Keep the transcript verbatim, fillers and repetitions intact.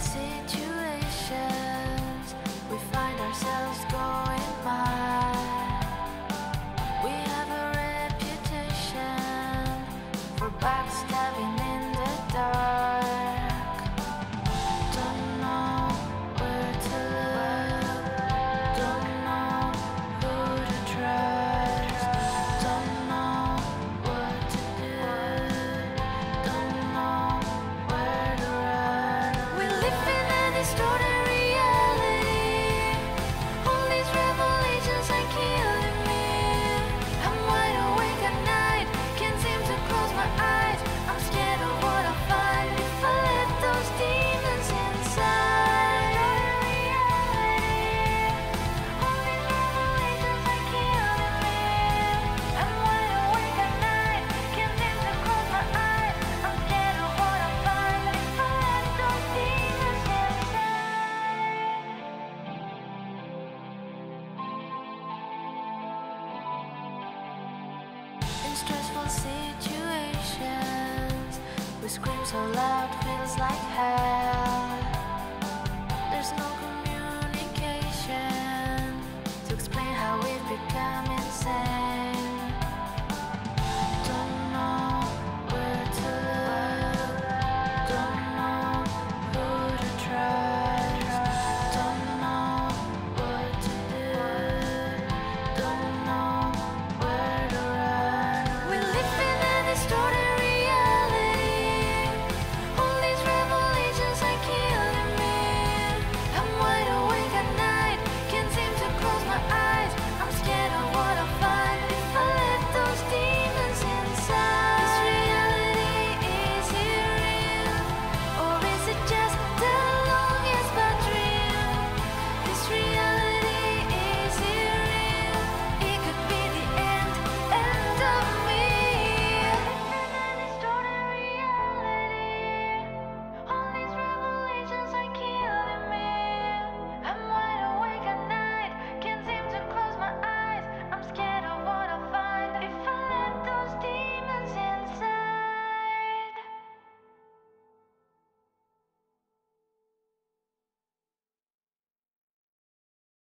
situations, we find ourselves going mad. We have a reputation for backstabbing in the dark. Don't know where to look, don't know who to trust, don't know what to do, don't know where to run. We live in a distorted reality. All these revelations are killing me. I'm wide awake at night, can't seem to close my eyes. I'm scared of what I'll find if I let those demons inside. All these revelations are killing me. I'm wide awake at night, can't seem to close my eyes. I'm scared of what I'll find if I let those demons inside. In stressful situations, we scream so loud, feels like hell. There's no